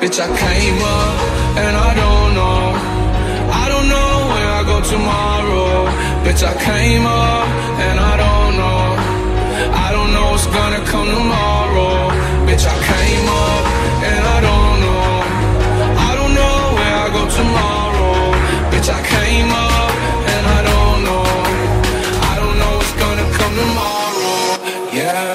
Bitch, I came up, and I don't know where I go tomorrow. Bitch, I came up, and I don't know what's gonna come tomorrow. Bitch, I came up, and I don't know where I go tomorrow. Bitch, I came up, and I don't know what's gonna come tomorrow. Yeah.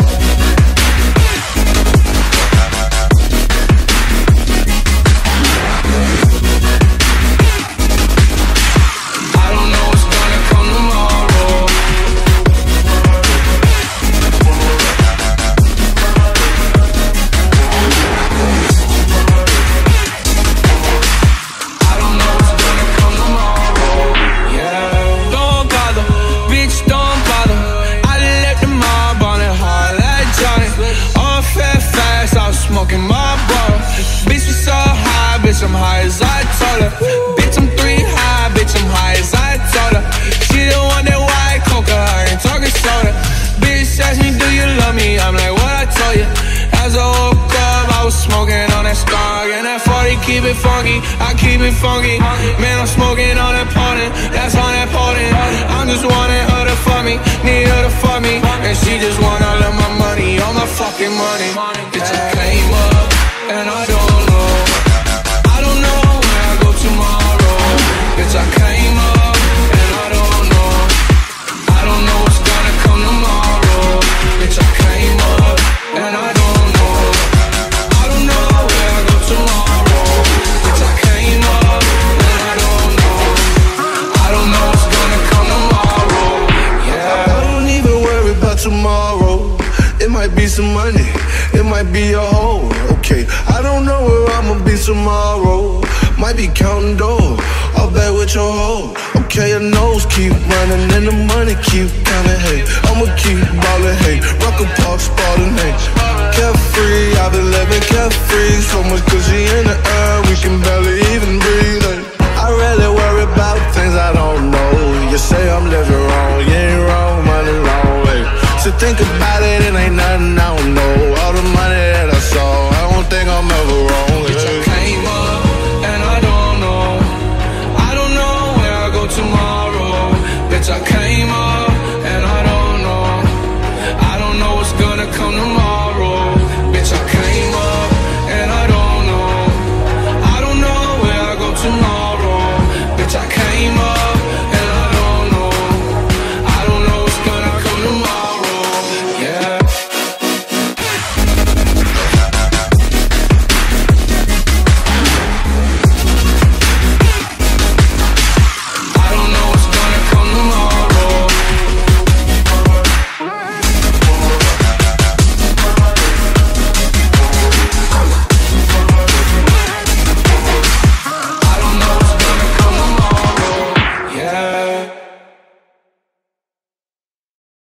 Smoking my bottle. Bitch, we so high, bitch, I'm high as I told her. Bitch, I'm 3 high, bitch, I'm high as I told her. She the one that white coca, I ain't talking soda. Bitch asked me, do you love me? I'm like, what I told you. As I woke up, I was smoking on that skunk. And that 40, keep it funky, I keep it funky. Man, I'm smoking on that potent, that's on that potent. I'm just wanting her to fuck me, need her to fuck me. And she just want all of my money, all my fucking money. Bitch, I came up, and I don't know where I go tomorrow. Bitch, I came up, and I don't know what's gonna come tomorrow. Bitch, I came up, and I don't know where I go tomorrow. Bitch, I came up, and I don't know what's gonna come tomorrow. Yeah. I don't even worry about tomorrow. It might be some money, it might be a hole. Okay, I don't know where I'ma be tomorrow. Might be counting dough, I'll bet with your hoe. Okay, your nose keep running and the money keep counting. Hey, I'ma keep ballin'. Hey, rock a park, spallin'. Hey, carefree, I've been living carefree. So much cushion in the air, we can barely even breathe.